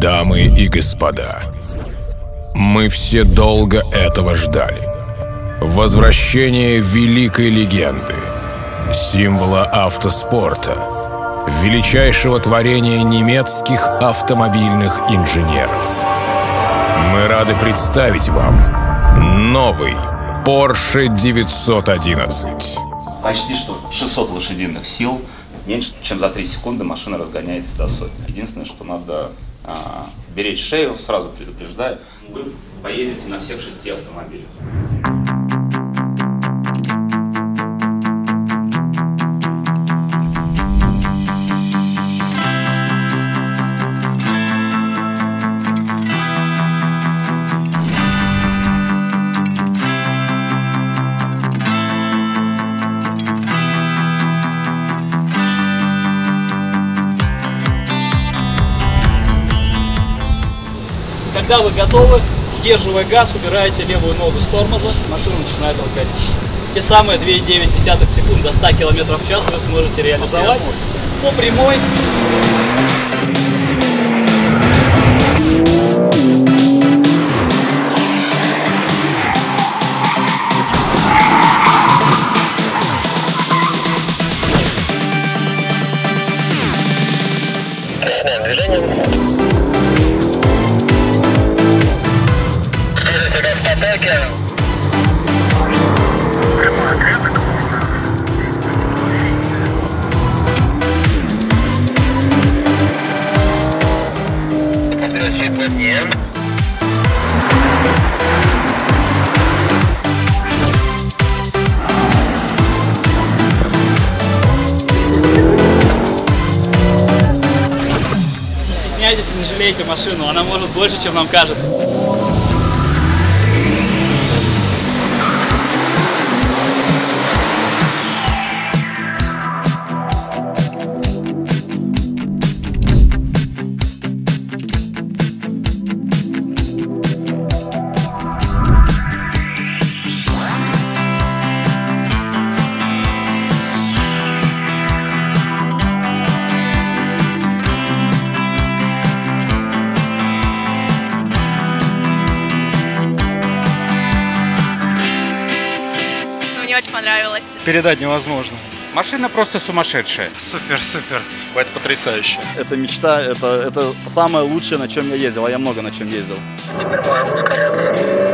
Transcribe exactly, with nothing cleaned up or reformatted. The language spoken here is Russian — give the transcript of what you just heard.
Дамы и господа, мы все долго этого ждали. Возвращение великой легенды, символа автоспорта, величайшего творения немецких автомобильных инженеров. Мы рады представить вам новый Porsche девятьсот одиннадцать. Почти что шестьсот лошадиных сил, меньше чем за три секунды машина разгоняется до сотни. Единственное, что надо а, беречь шею, сразу предупреждаю, вы поедете на всех шести автомобилях. Когда вы готовы, удерживая газ, убираете левую ногу с тормоза, машина начинает разгоняться. Те самые две целых девять десятых секунд до ста километров в час вы сможете реализовать по прямой. Не стесняйтесь и не жалейте машину, она может больше, чем нам кажется. Мне очень понравилось. Передать невозможно. Машина просто сумасшедшая. Супер, супер. Это потрясающе. Это мечта, это, это самое лучшее, на чем я ездил, а я много на чем ездил. Супер,